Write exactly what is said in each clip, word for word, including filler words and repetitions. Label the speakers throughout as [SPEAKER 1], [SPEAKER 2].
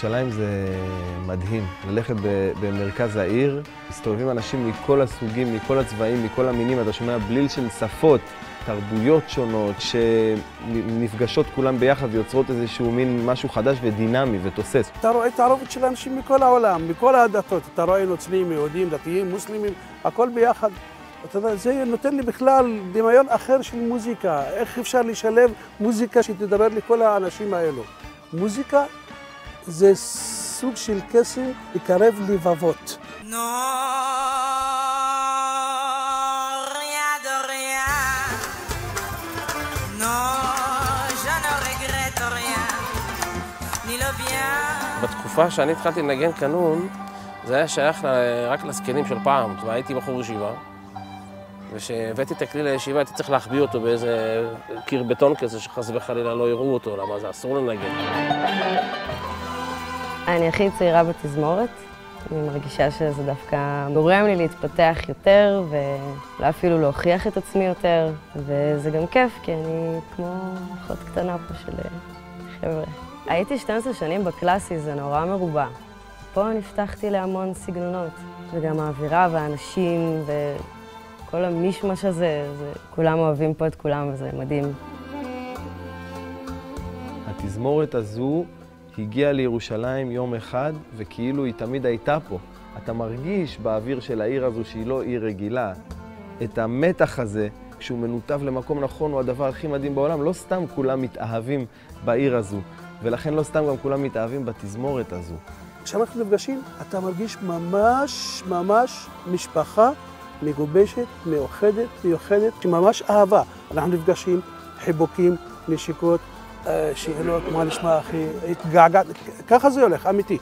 [SPEAKER 1] בירושלים זה מדהים. ללכת במרכז העיר, מסתובבים אנשים מכל הסוגים, מכל הצבעים, מכל המינים, אתה שומע בליל של שפות, תרבויות שונות, שנפגשות כולם ביחד ויוצרות איזשהו מין משהו חדש ודינמי ותוסס.
[SPEAKER 2] אתה רואה תערובת של אנשים מכל העולם, מכל הדתות. אתה רואה נוצרים, יהודים, דתיים, מוסלמים, הכל ביחד. אתה יודע, זה נותן לי בכלל דמיון אחר של מוזיקה. איך אפשר לשלב מוזיקה שתדבר לכל האנשים האלו? מוזיקה זה סוג של קסם לקרב לבבות.
[SPEAKER 3] בתקופה שאני התחלתי לנגן קנון, זה היה שייך רק לזקנים של פעם, והייתי בחור ישיבה. וכשהבאתי את הכלי לישיבה, הייתי צריך להחביא אותו באיזה קיר בטון כזה, שחס וחלילה לא יראו אותו, למה זה אסור לנגן.
[SPEAKER 4] אני הכי צעירה בתזמורת. אני מרגישה שזה דווקא גורם לי להתפתח יותר, ואולי אפילו להוכיח את עצמי יותר, וזה גם כיף, כי אני כמו אחות קטנה פה של חבר'ה. הייתי שתים עשרה שנים בקלאסי, זה נורא מרובע. פה נפתחתי להמון סגנונות, וגם האווירה והאנשים וכל המשמש הזה, זה, כולם אוהבים פה את כולם וזה מדהים.
[SPEAKER 1] התזמורת הזו הגיעה לירושלים יום אחד, וכאילו היא תמיד הייתה פה. אתה מרגיש באוויר של העיר הזו שהיא לא עיר רגילה. את המתח הזה, כשהוא מנותב למקום נכון, הוא הדבר הכי מדהים בעולם. לא סתם כולם מתאהבים בעיר הזו, ולכן לא סתם גם כולם מתאהבים בתזמורת הזו.
[SPEAKER 2] כשאנחנו נפגשים, אתה מרגיש ממש ממש משפחה מגובשת, מאוחדת, מיוחדת, שממש אהבה. אנחנו נפגשים, חיבוקים, נשיקות, שאלות, מה נשמע אחי, התגעגעת, ככה זה הולך, אמיתי.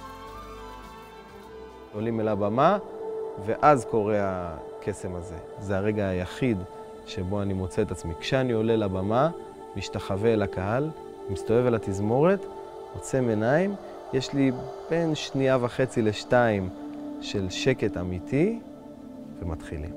[SPEAKER 1] עולים אל הבמה, ואז קורה הקסם הזה. זה הרגע היחיד שבו אני מוצא את עצמי. כשאני עולה לבמה, משתחווה אל הקהל, מסתובב אל התזמורת, עוצם עיניים, יש לי בין שנייה וחצי לשתיים של שקט אמיתי, ומתחילים.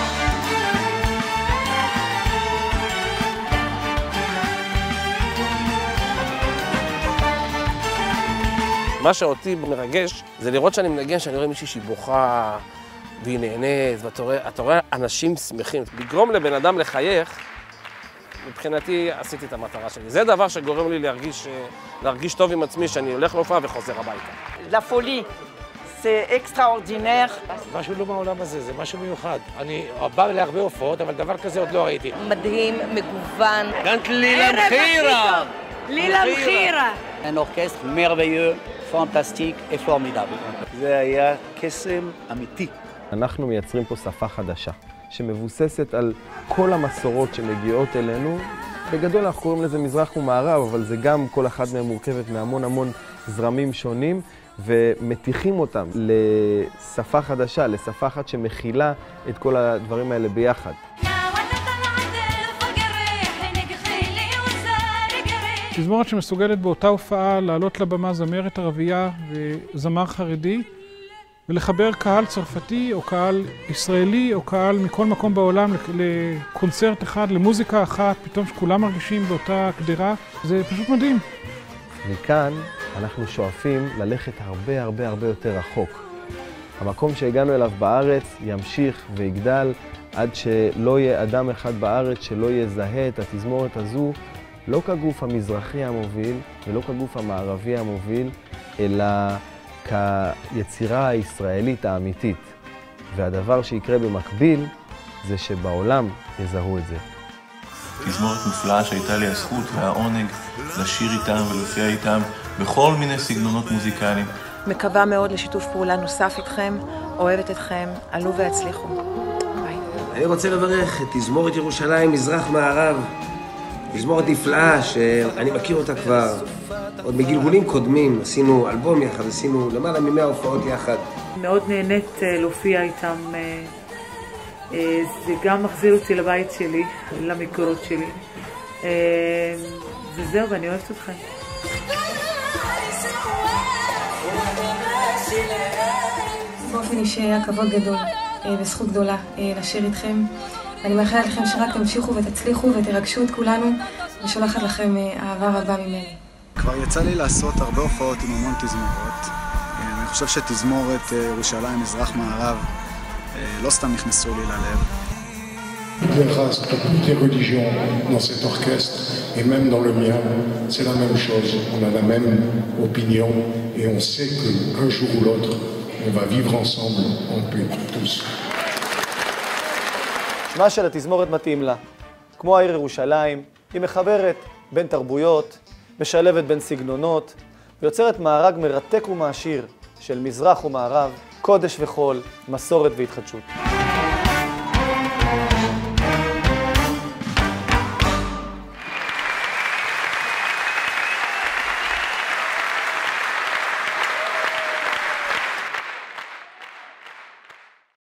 [SPEAKER 3] מה שאותי מרגש זה לראות שאני מנגן, שאני רואה מישהי שהיא בוכה והיא נהנית, ואתה רואה, אתה רואה אנשים שמחים. לגרום לבן אדם לחייך, מבחינתי עשיתי את המטרה שלי. זה דבר שגורם לי להרגיש, להרגיש טוב עם עצמי, שאני הולך להופעה וחוזר הביתה.
[SPEAKER 5] La folie, c'est extraordinaire.
[SPEAKER 6] משהו לא מהעולם הזה, זה משהו מיוחד. אני בא להרבה הופעות, אבל דבר כזה עוד לא ראיתי.
[SPEAKER 5] מדהים, מגוון.
[SPEAKER 6] גנת לילה מחירה!
[SPEAKER 5] לילה מחירה!
[SPEAKER 7] Un orchestre merveilleux, fantastique et formidable.
[SPEAKER 8] זה היה קסם אמיתי.
[SPEAKER 1] אנחנו מייצרים פה שפה חדשה, שמבוססת על כל המסורות שמגיעות אלינו. בגדול אנחנו קוראים לזה מזרח ומערב, אבל זה גם כל אחת מהן מורכבת מהמון המון זרמים שונים, ומתיחים אותם לשפה חדשה, לשפה אחת שמכילה את כל הדברים האלה ביחד.
[SPEAKER 9] תזמורת שמסוגלת באותה הופעה לעלות לבמה זמרת ערבייה וזמר חרדי, ולחבר קהל צרפתי או קהל ישראלי או קהל מכל מקום בעולם לקונצרט אחד, למוזיקה אחת, פתאום שכולם מרגישים באותה קדירה, זה פשוט מדהים.
[SPEAKER 1] מכאן אנחנו שואפים ללכת הרבה הרבה הרבה יותר רחוק. המקום שהגענו אליו בארץ ימשיך ויגדל עד שלא יהיה אדם אחד בארץ שלא יזהה את התזמורת הזו, לא כגוף המזרחי המוביל ולא כגוף המערבי המוביל, אלא כיצירה הישראלית האמיתית. והדבר שיקרה במקביל זה שבעולם יזהו את זה.
[SPEAKER 10] תזמורת מופלאה שהייתה לי הזכות והעונג לשיר איתם ולהופיע איתם בכל מיני סגנונות מוזיקליים.
[SPEAKER 11] מקווה מאוד לשיתוף פעולה נוסף איתכם, אוהבת אתכם, עלו והצליחו. ביי.
[SPEAKER 12] אני רוצה לברך את תזמורת ירושלים מזרח מערב. תזמורת נפלאה שאני מכיר אותה כבר עוד מגלגולים קודמים, עשינו אלבום יחד, עשינו למעלה ממאה הופעות יחד.
[SPEAKER 13] מאוד נהנית להופיע איתם, זה גם מחזיר אותי לבית שלי, למקורות שלי, וזהו, ואני אוהבת אתכם.
[SPEAKER 14] באופן אישי היה כבוד גדול וזכות גדולה לשיר איתכם. אני מאחלת לכם שרק תמשיכו ותצליחו ותרגשו את כולנו, ושולחת לכם אהבה רבה ממני.
[SPEAKER 15] כבר יצא לי לעשות הרבה הופעות עם המון תזמורות. אני חושב שתזמורת ירושלים מזרח-מערב לא סתם נכנסו לי ללב.
[SPEAKER 16] Les races de toutes les religions dans cet orchestre, et même dans le mien, c'est la même chose. On a la même opinion et on sait qu'un jour ou l'autre, on va vivre ensemble en paix, tous.
[SPEAKER 17] שמה של התזמורת מתאים לה. כמו העיר ירושלים, היא מחברת בין תרבויות, משלבת בין סגנונות, ויוצרת מארג מרתק ומעשיר של מזרח ומערב, קודש וחול, מסורת והתחדשות.